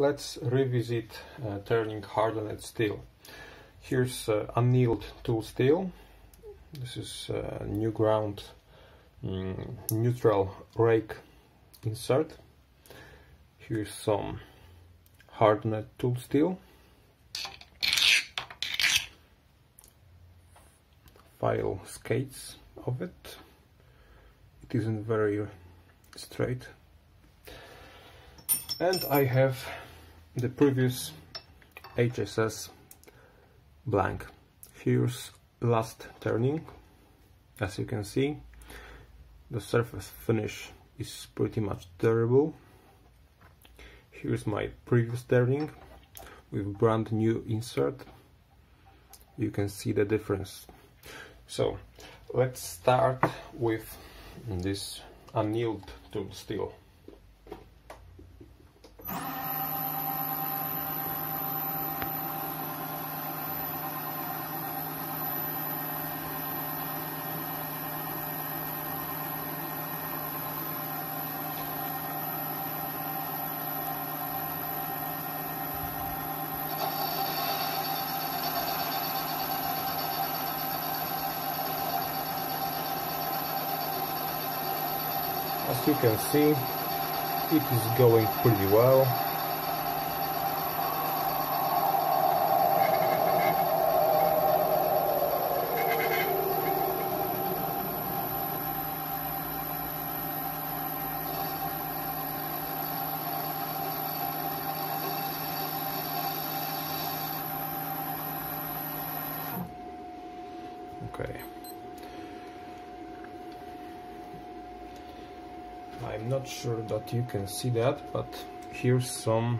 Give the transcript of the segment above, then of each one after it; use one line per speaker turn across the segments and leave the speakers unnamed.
let's revisit turning hardened steel. Here's annealed tool steel. This is new ground neutral rake insert. Here's some hardened tool steel. File skates of it. It isn't very straight. And I have the previous HSS blank. Here's last turning. As you can see, the surface finish is pretty much durable. Here's my previous turning with brand new insert. You can see the difference. So let's start with this annealed tool steel. As you can see, it is going pretty well. Okay. I'm not sure that you can see that, but here's some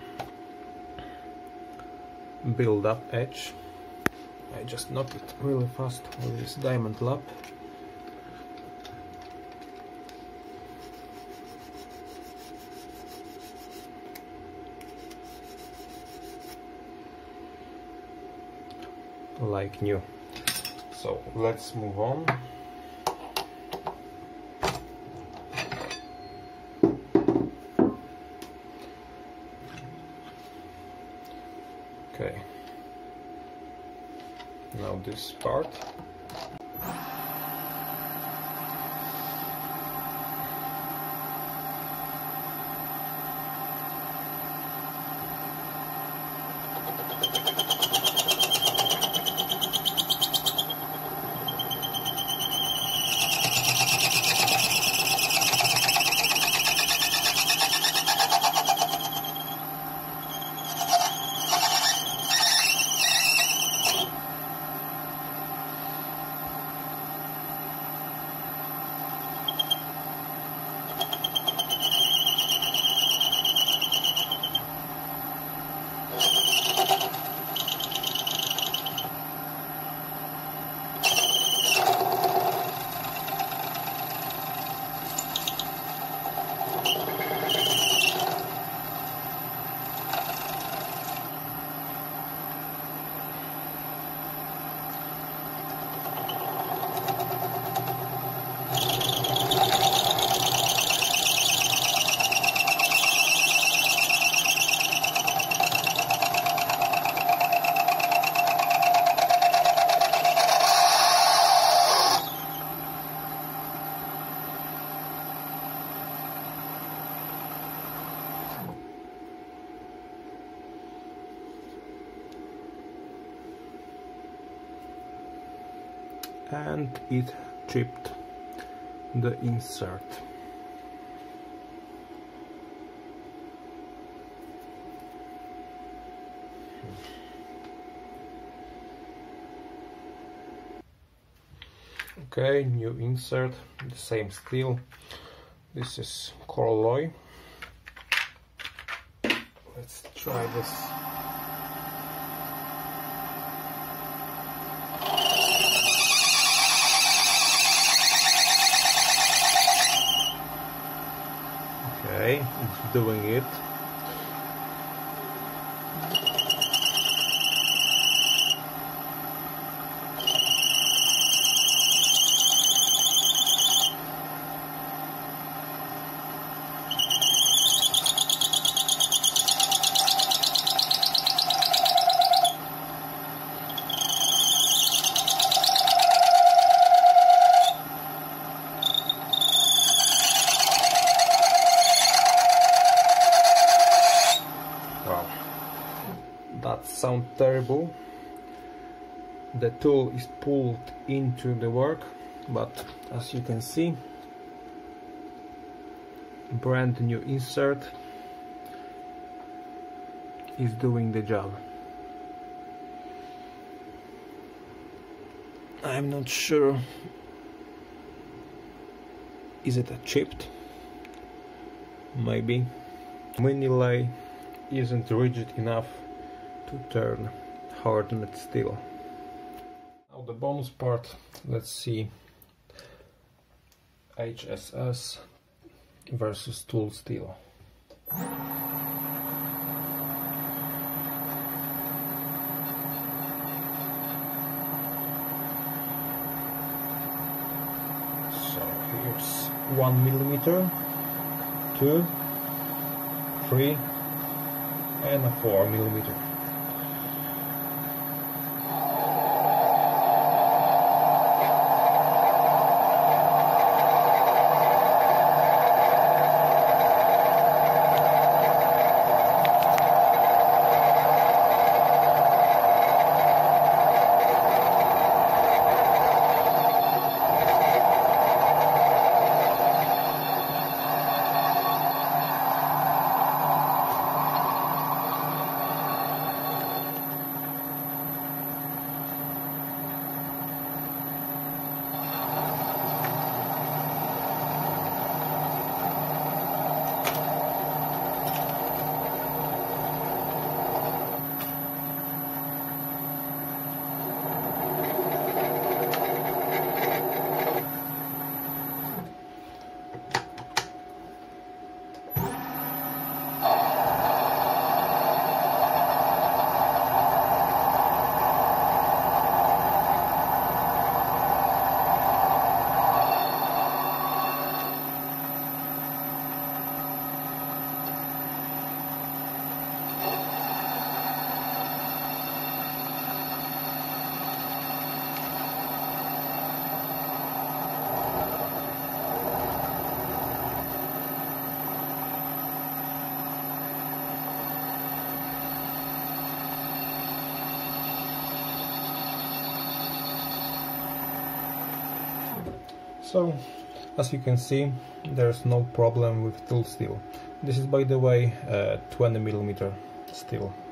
build-up edge. I just knocked it really fast with this diamond lap. Like new. So let's move on. Okay, now this part. And it chipped the insert. Okay, new insert, the same steel. This is Coralloy. Let's try this. Okay, it's doing it. Wow, that sounds terrible. The tool is pulled into the work, but as you can see, brand new insert is doing the job. I'm not sure, is it a chipped? Maybe. Mini lay isn't rigid enough to turn hardened steel. Now the bonus part, let's see HSS versus tool steel. So here's 1 millimeter, 2, 3 and a 4 millimeter. So, as you can see, there's no problem with tool steel. This is, by the way, 20 millimeter steel.